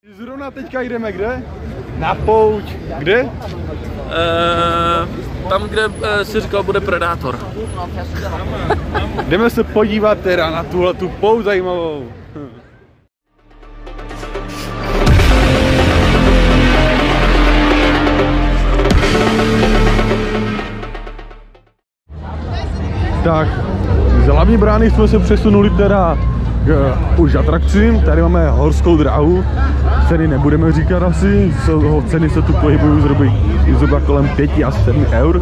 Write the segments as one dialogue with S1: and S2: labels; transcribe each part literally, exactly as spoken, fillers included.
S1: Zrovna teďka jdeme kde? Na pouť. Kde?
S2: Uh, tam, kde uh, si říkal, bude Predátor.
S1: Jdeme se podívat teda na tuhle tu pouť zajímavou. Tak, z hlavní brány jsme se přesunuli teda k už atrakcím. Tady máme horskou dráhu. Ceny nebudeme říkat asi, ceny se tu pohybují zhruba kolem pěti až sedmi eur.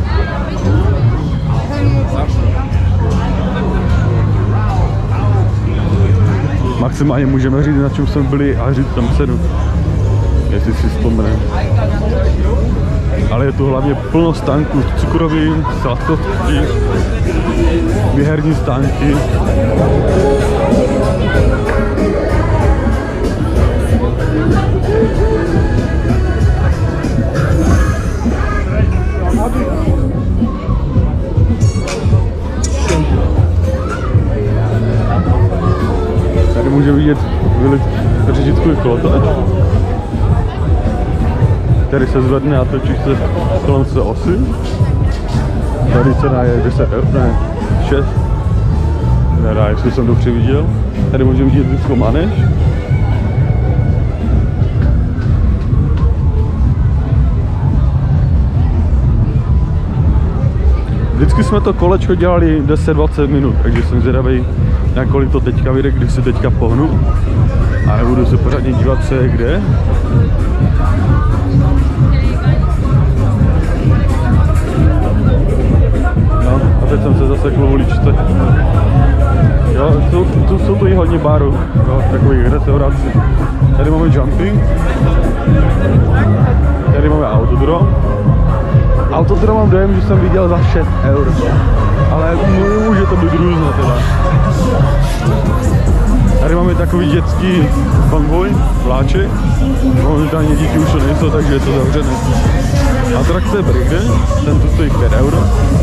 S1: Maximálně můžeme říct, na čem jsme byli a říct tam cenu, jestli si vzpomeneme. Ale je tu hlavně plno stánků cukrovín, sladkostí, výherní stánky. Tady můžeme vidět řidičkový kolotoč, který se zvedne a točí se kolem své osy. Tady cena je deset eur, ne šest. Nedá, jestli jsem dobře viděl. Tady můžeme vidět vždycky manéž. Vždycky jsme to kolečko dělali deset dvacet minut, takže jsem zvědavý, na kolik to teďka vyjde, když se teďka pohnu. A nebudu se pořádně dívat, co je kde. No, a teď jsem se zasekl v uličce. Jo, jsou, tu, jsou tu i hodně barů, jo, takových restaurací. Tady máme jumping. Tady máme autodrom. Autodrom mám dojem, že jsem viděl za šest eur. Ale může to být různé teda. Tady máme takový dětský konvoj, vláček. Momentálně děti už to nejsou, takže je to zavřené. Atrakce breakdance, ten tu stojí pět eur.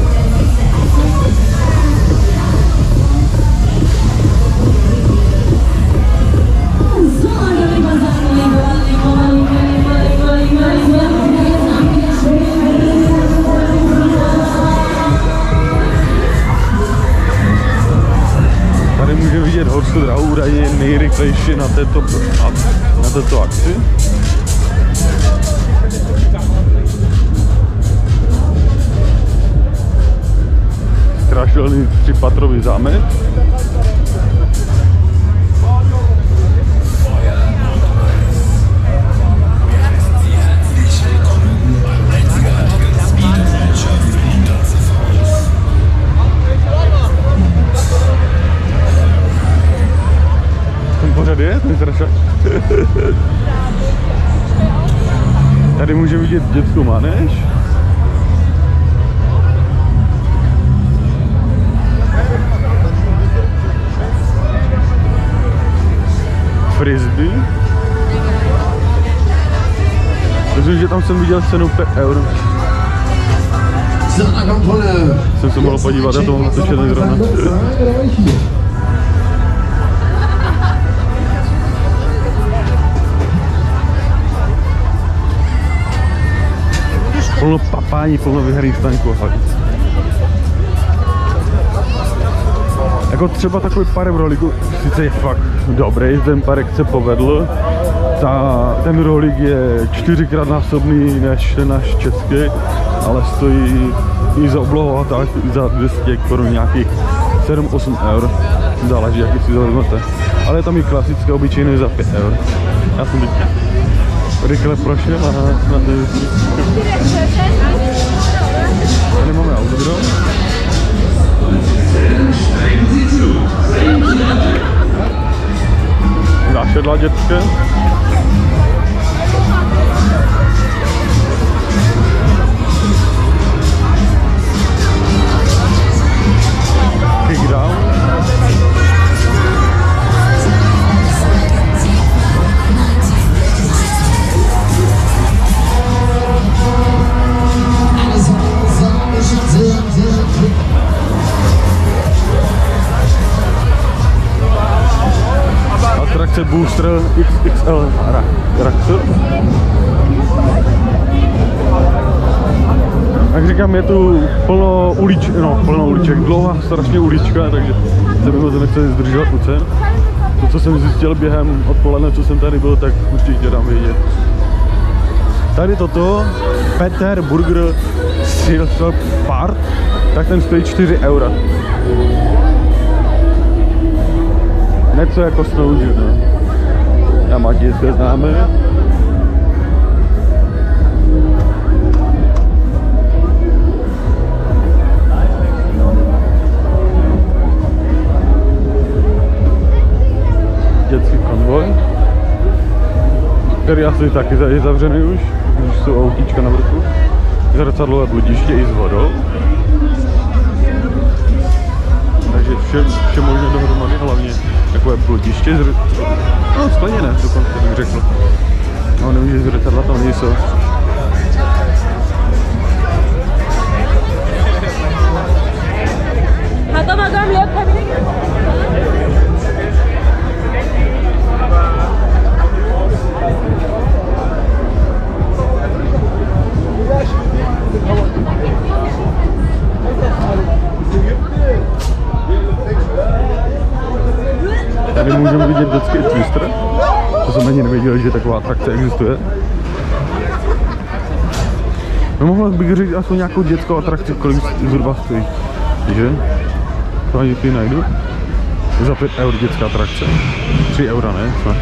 S1: Tady může vidět horskou dráhu, údajně nejrychlejší na této, na této akci. Strašidelný třipatrový zámek. Pořád je, ten strašák. Tady může vidět dětskou manéž. Frisbee. Myslím, že tam jsem viděl cenu pět eur. Jsem se mohl podívat, já to mám natočené zrovna. Plno papání, plno vyhraných stánků. Jako třeba takový parek v rohlíku, sice je fakt dobrý, ten parek se povedl. Ta, ten rohlík je čtyřikrát násobný než náš český, ale stojí i za oblohou a tak za dvě stě korun nějakých sedm osm eur. Záleží, jaký si to vezmete. Ale je tam i klasické, obyčejné za pět eur. Já jsem teď rychle prošel a na, na tady máme autodrom. Zašedla dětské. Kick down. Booster X X L Raxu. Jak říkám, je tu plno uliček, no plno uliček, dlouhá strašně ulička, takže se mi moc nechce zdržovat u cen. To, co jsem zjistil během odpoledne, co jsem tady byl, tak určitě dám vědět. Tady toto, Peter Burger Silver Part, tak ten stojí čtyři eura. Něco jako Snowden, no. Já Matějské známe. Dětský konvoj, který asi taky je zavřený už, už jsou autíčka na vrchu. Zrcadlové bludiště i s vodou. Takže vše, vše možné dohromady, hlavně takové bludiště, zr... no skleněné dokonce bych řekl. No nevím, že zrcadla tam nejsou. Tady můžeme vidět dětský Twister, to jsem ani nevěděl, že taková atrakce existuje. No mohl bych říct aspoň nějakou dětskou atrakci, kolik zhruba stojí, že? To ani ty najdu. Za pět eur dětská atrakce, tři eura ne? Snad.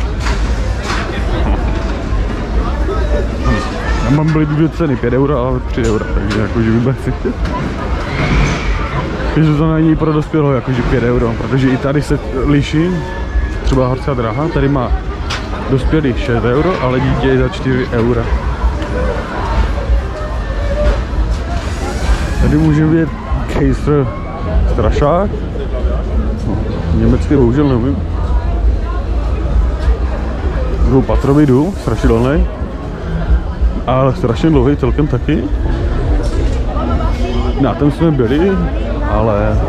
S1: Já mám byly dvě ceny, pět eura a tři eura, takže jakože vůbec nechci. Takže to není pro dospělého jakože pět euro, protože i tady se liší, třeba Horská dráha, tady má dospělý šest euro, ale dítě je za čtyři eura. Tady můžeme vidět Kaiser strašák, no, německy bohužel nevím. Dvoupatrový dům, strašidelný, ale strašně dlouhý celkem taky. Na tom jsme byli, ale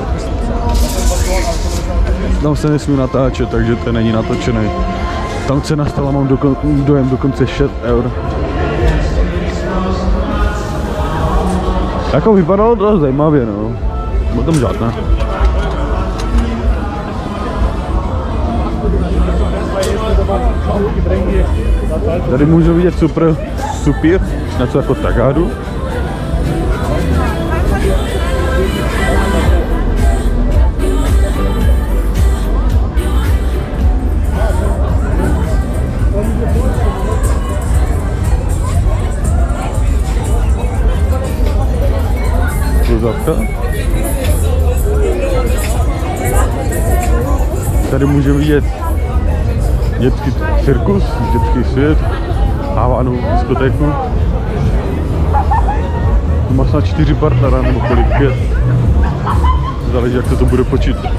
S1: tam se nesmí natáčet, takže to není natočený. Tam cena stala, mám dokon, dojem dokonce šest eur. Jako vypadalo to zajímavě, no. Bylo tam žádná. Tady můžu vidět super supír, něco jako tagádu. Tady můžeme vidět dětský cirkus, dětský svět, Havanu, diskotéku. Má snad čtyři partnera nebo kolik, pět. Záleží, jak se to bude počítat.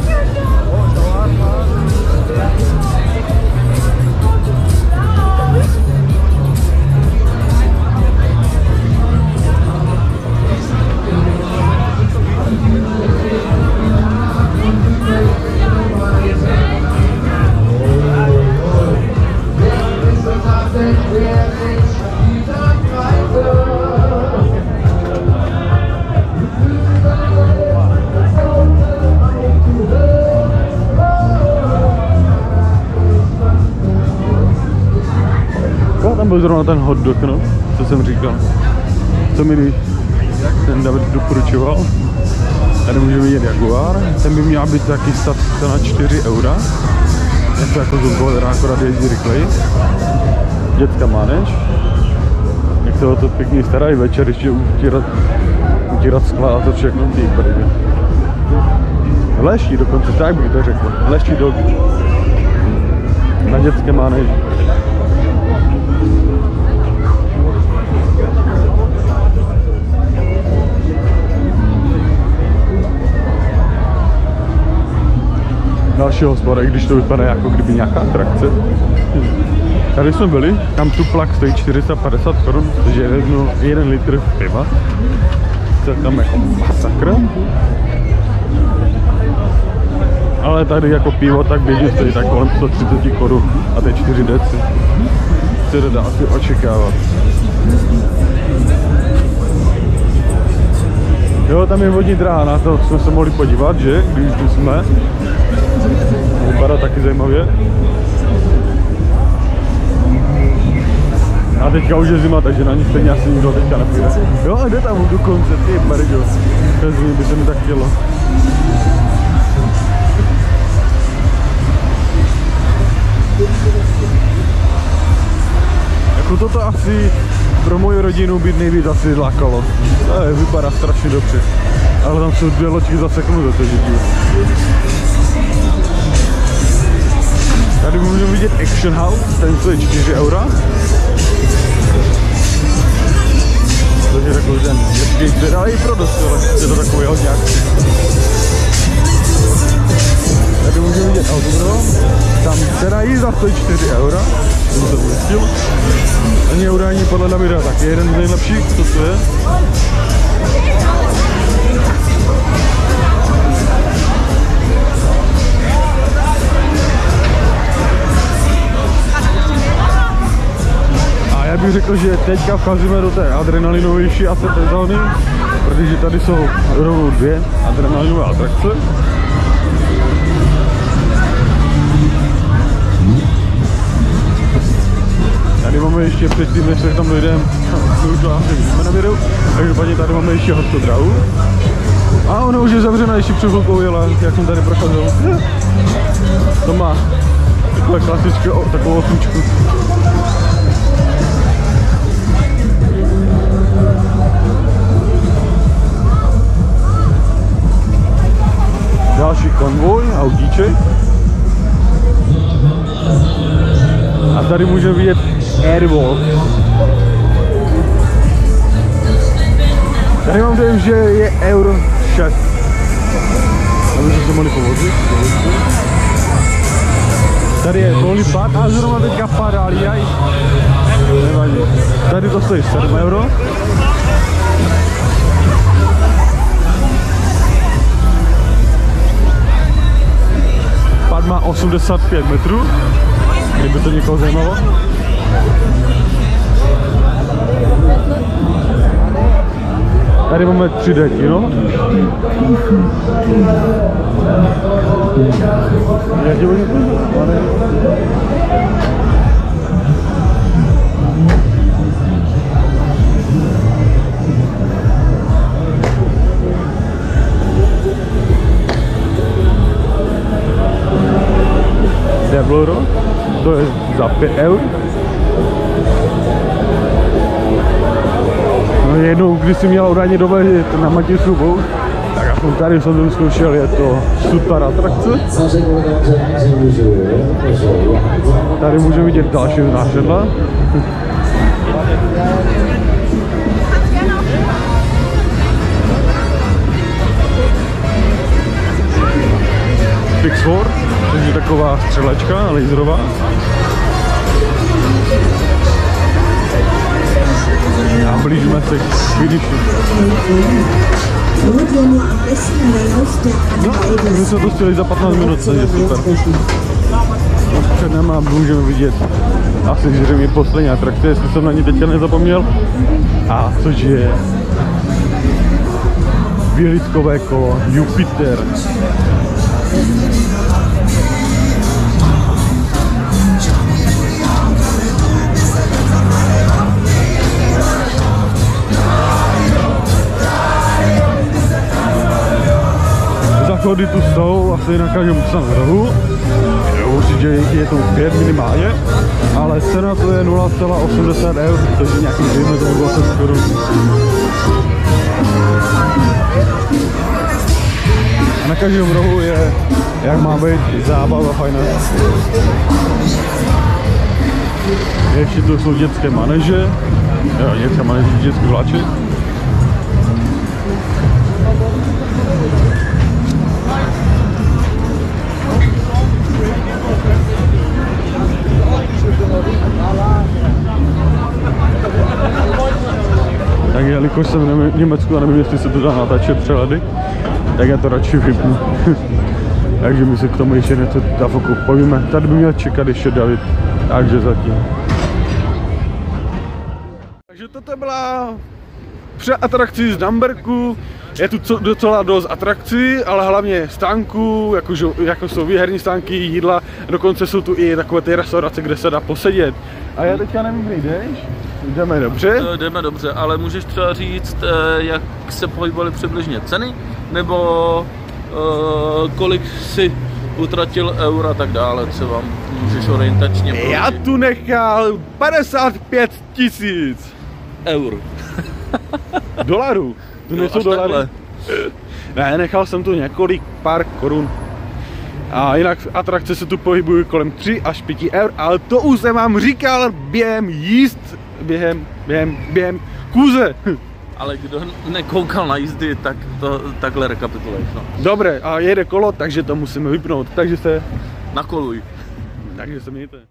S1: Tam byl zrovna ten hot dog, no, co jsem říkal. Co mi ten David doporučoval. Tady můžeme vidět Jaguar. Ten by měl být taky stát na čtyři eura. Je to jako zubol, akorát jezdí rychleji. Dětská mládež. Jak se o to pěkně starají večer, ještě utírat, utírat skla a to všechno. Ty brdy. Leští dokonce, tak bych to řekl. Leští dog. Na dětské mládeži. Další hospoda, i když to vypadá jako kdyby nějaká atrakce. Tady jsme byli, tam tu plak stojí čtyři sta padesát korun, takže jedno, jeden litr piva. To je tam jako masakr. Ale tady jako pivo tak běžně stojí tak kolem sto třicet korun a to je čtyři deci. Co to dá asi očekávat. Jo, tam je vodní dráha, na to jsme se mohli podívat, že? Když tu jsme. Vypadá taky zajímavě. A teďka už je zima, takže na ní stejně asi nikdo teďka nepůjde. Jo, a jde tam dokonce, ty barďo. Bez ní by se mi tak chtělo. Jako toto asi pro moji rodinu být nejvíc asi lákalo. To je, vypadá strašně dobře. Ale tam jsou dvě loďky zaseknuté, to žití. Tady můžeme vidět Action House, ten stojí čtyři eura. To je takový ten dětský svět, ale i pro dost, ale je to takový hodňák. Tady můžeme vidět autodrom, tam teda jízda stojí čtyři eura, jsem se zjistil. Ani eura ani podle Davida, tak je jeden z nejlepších, co to je. A já bych řekl, že teďka vcházíme do té adrenalinovější asi sezóny, protože tady jsou rovnou dvě adrenalinové atrakce. Tady máme ještě předtím, než se tam dojdeme, my už to asi vidíme na videu, takže paní tady máme ještě hostodráhu. A ona už je zavřená, ještě před chvilkou jela, jak jsem tady procházel. To má takové klasické, takovou osmičku. Další konvoj, autíček. A tady můžeme vidět Airwalk. Tady mám dojem, že je euro šest. Aby jsme se mohli povozit. Tady je volný pad a zrovna teďka padá jaj. Nevadí. Tady to stojí sedm euro. Pad má osmdesát pět metrů. Kdyby to někoho zajímalo. Tady máme tři dé kino. Debloro, to je za pět eur. No jednou, když jsem měl údajně dovezit na Matějskou, tak já jsem tady jsem zkoušel, je to super atrakce. Tady můžeme vidět další nášedla. Fix four, což je taková střelečka laserová. A blížíme se k finiši. No, my jsme to stihli za patnáct minut, to je super. Před náma můžeme vidět asi zřejmě poslední atrakce, jestli jsem na ní teďka nezapomněl. A což je výlitkové kolo Jupiter. Záchody tu jsou asi na každém rohu. Určitě je to pět minimálně, ale cena to je nula celá osmdesát eur, což je nějaký dvě metry dvacet korun. A na každém rohu je, jak má být, zábava fajná. Ještě tu jsou dětské maneže, jo, dětské maneže, dětské vláče. Tak jelikož jsem v Německu a nevím, jestli se to dá natáčet přehledy, tak já to radši vypnu. Takže my se k tomu ještě něco na foku povíme. Tady by měl čekat ještě David, takže zatím. Takže toto byla přeatrakcí z Damberku. Je tu docela dost atrakcí, ale hlavně stánků, jako, jako jsou výherní stánky, jídla, dokonce jsou tu i takové ty restaurace, kde se dá posedět. A já teďka nevím, kde jdeš? Jdeme dobře?
S2: Jdeme dobře, ale můžeš třeba říct, jak se pohybovaly přibližně ceny, nebo uh, kolik si utratil eur a tak dále, třeba můžeš orientačně průžit.
S1: Já tu nechal padesát pět tisíc
S2: eur.
S1: Dolarů. To
S2: Jo,
S1: nejsou dolary. Ne, nechal jsem tu několik pár korun. A jinak atrakce se tu pohybují kolem tři až pět eur, ale to už jsem vám říkal během jízd, během, během, během kůze.
S2: Ale kdo nekoukal na jízdy, tak to takhle rekapituluješ. No.
S1: Dobré, a jede kolo, takže to musíme vypnout, takže se
S2: Nakoluj.
S1: Takže se mějte.